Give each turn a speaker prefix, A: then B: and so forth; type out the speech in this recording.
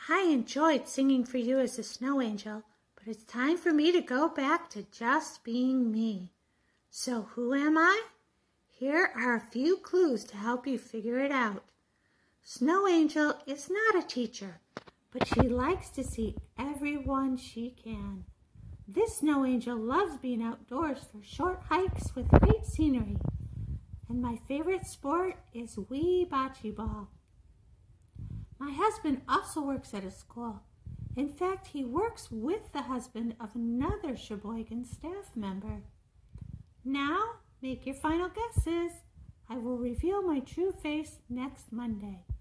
A: I enjoyed singing for you as a snow angel, but it's time for me to go back to just being me. So who am I? Here are a few clues to help you figure it out. Snow Angel is not a teacher, but she likes to see everyone she can. This snow angel loves being outdoors for short hikes with great scenery. And my favorite sport is wee bocce ball. My husband also works at a school. In fact, he works with the husband of another Cheboygan staff member. Now, make your final guesses. I will reveal my true face next Monday.